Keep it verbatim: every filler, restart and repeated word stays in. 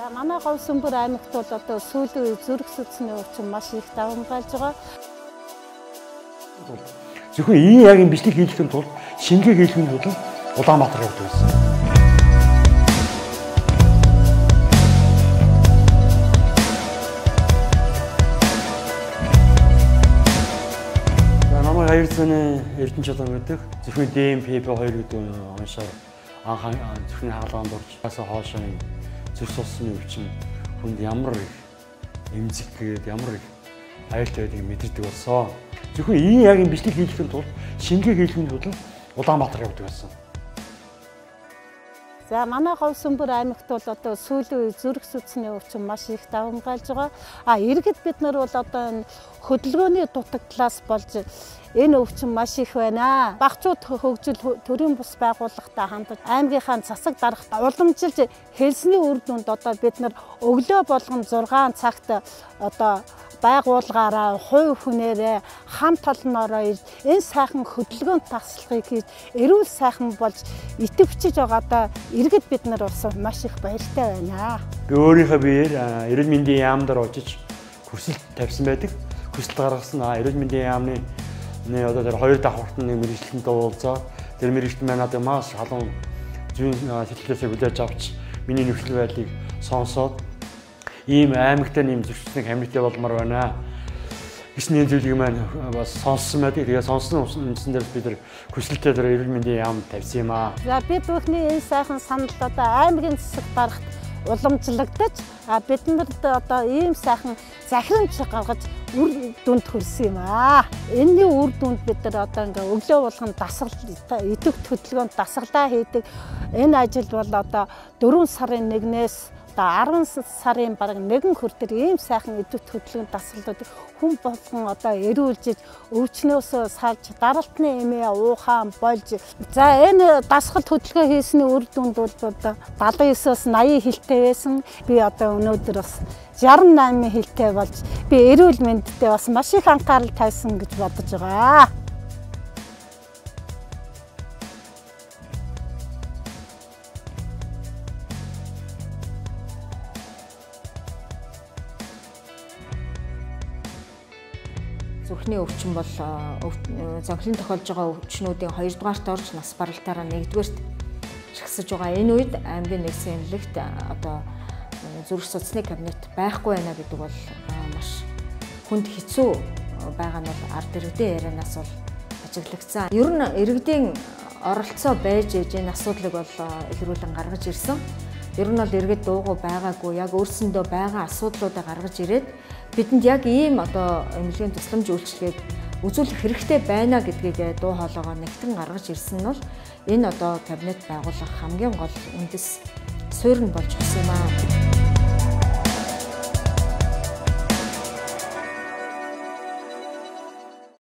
За манай Говь Сүмбэр аймагт бол одоо сүүлийн үе зүрх судасны өвчин маш их давамгайлж байгаа. Зөвхөн ийм яг юм бичлэг хийхэд тул шингээ хийхэд тул Улаанбаатар явдаг байсан. За намайг хоёр цааны Эрдэнэ Чулуун гэдэг. Зөвхөн ди эм пи хоёр гэдэг оншоор анх зөвхөн хаалганд орж басаа хоошоо зүрх судасны өвчин хүнд ямар их эмзэг гээд ямар их аюултай байдгийг мэдэрдэг болсон. Зөвхөн ийм яг юм бичлэг хийхэд тул шингээ хийхэд тул Улаанбаатар явдаг байсан. За манай Говь Сүмбэр аймагт бол одоо сүүлийн үе зүрх судасны өвчин маш их давамгайлж байгаа. А иргэд бид нар бол одоо энэ хөдөлгөөний дутагдлаас болж энэ өвчин маш их байна. Багцууд хөгжил төрийн бус байгууллагатай хандаж аймгийнхаа засаг дарагт уламжилж хэлсний үр дүнд одоо бид нар өглөө болгон зургаан цагт одоо байгуулгаараа хувь хүнээрээ хамт олноороо энэ сайхан хөдөлгөөнд тасалгыг хийж эрүүл сайхан болж идэвхжиж байгаадаа иргэд бид нар бас маш их баяртай байна. Би өөрийнхөө биеэр эрүүл мэндийн яамд очиж хүсэлт тавьсан байдаг. Хүсэлт гаргасан эрүүл мэндийн яамны нэ одоо тэр хоёр давхартны мэрэгчлэнтэй уулзаа. Тэр мэрэгчлэн маань надад маш халуун зүүн сэтгэлээсээ хүлээж авч миний нөхцөл байдлыг сонсоод ийм аймагтай нэм зөвшөөрсөн хамиттай болмоор байна. Гэсний зүйлийг маань бас сонссон байдаг. Тэгээ сонссон үндсэн дээр бид нар хүсэлтээ тэр эрүүл мэндийн яам тавьсан юм аа. За бид бүхний энэ сайхан санал одоо аймгийн засаг дарагт уламжлагдаж а биднэрт одоо ийм сайхан захирамж гаргаж үр дүнд хүрсэн юм аа. Энэний үр дүнд бид нар одоо ингээ өглөө болгон дасгал идэвхт хөдөлгөөнд дасгалаа хийдэг. Энэ ажил бол одоо дөрвөн сарын нэгнээс арван сарын бараг нэгэн хүртэл ийм сайхан идэвхт хөдөлгөөнд дасгалууд хүн болгон одоо эрүүлжиж өвчнөөсөө салж даралтны эмээ уухаан болж за энэ дасгалт хөдөлгөөн хийсний үр дүнд бол одоо далайн есөөс наян хилтэй байсан. Би одоо өнөөдөр бас жарам наймын хилтэй болж би эрүүл мэндэд бас маш их анхаарал тавьсан гэж бодож байгаа. Зүрхний өвчин бол зонхлын тохиолж байгаа өвчнүүдийн хоёрдугаарт орж нас баралтаараа нэгдүгээрт шагсаж байгаа. Энэ үед аймгийн нэгдсэн эмнэлэгт одоо зүрх судасны кабинет байхгүй байна гэдэг бол маш хүнд хэцүү байгаа нь бол ард иргэдийн ярианаас бол ажиглагдсан. Ер нь иргэдийн оролцоо байж ээж энэ асуудлыг бол илрүүлэн гаргаж ирсэн. Ер нь бол иргэд дуугүй байгаагүй яг өөрсөндөө байгаа асуудлуудаа гаргаж ирээд бидэнд яг ийм одоо эмнэлгийн тусламж үйлчилгээг үзүүлэх хэрэгтэй байна гэдгийг дуу хоолойгоо нэгтгэн гаргаж ирсэн нь бол энэ одоо кабинет байгуулах хамгийн гол үндэс суурь нь болж өгсөн юм аа.